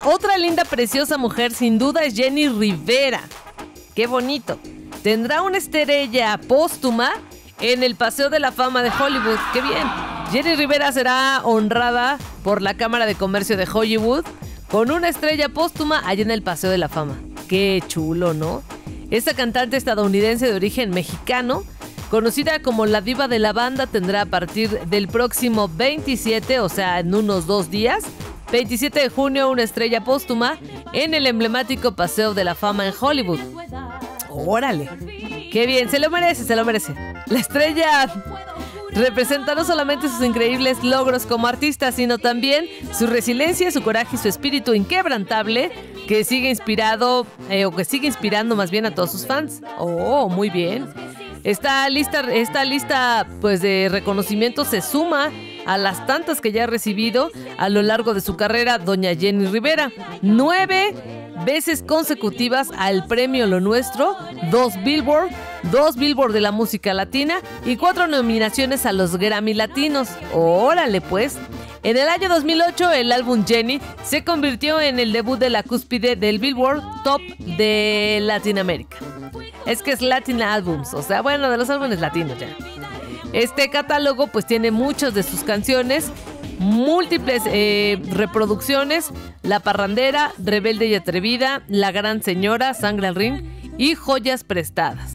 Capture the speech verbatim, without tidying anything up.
Otra linda, preciosa mujer sin duda es Jenni Rivera. ¡Qué bonito! Tendrá una estrella póstuma en el Paseo de la Fama de Hollywood. ¡Qué bien! Jenni Rivera será honrada por la Cámara de Comercio de Hollywood con una estrella póstuma allá en el Paseo de la Fama. ¡Qué chulo!, ¿no? Esta cantante estadounidense de origen mexicano, conocida como la diva de la banda, tendrá a partir del próximo veintisiete, o sea, en unos dos días, veintisiete de junio, una estrella póstuma en el emblemático Paseo de la Fama en Hollywood. ¡Órale! ¡Qué bien! Se lo merece, se lo merece. La estrella representa no solamente sus increíbles logros como artista, sino también su resiliencia, su coraje y su espíritu inquebrantable que sigue inspirado, eh, o que sigue inspirando más bien a todos sus fans. ¡Oh, muy bien! Esta lista, esta lista pues, de reconocimientos se suma a las tantas que ya ha recibido a lo largo de su carrera doña Jenni Rivera. Nueve veces consecutivas al premio Lo Nuestro, dos Billboard, dos Billboard de la música latina y cuatro nominaciones a los Grammy Latinos. ¡Órale, pues! En el año dos mil ocho, el álbum Jenni se convirtió en el debut de la cúspide del Billboard Top de Latinoamérica. Es que es Latin Albums, o sea, bueno, de los álbumes latinos ya. Este catálogo pues tiene muchas de sus canciones, múltiples eh, reproducciones: La Parrandera, Rebelde y Atrevida, La Gran Señora, Sangre al Ring y Joyas Prestadas.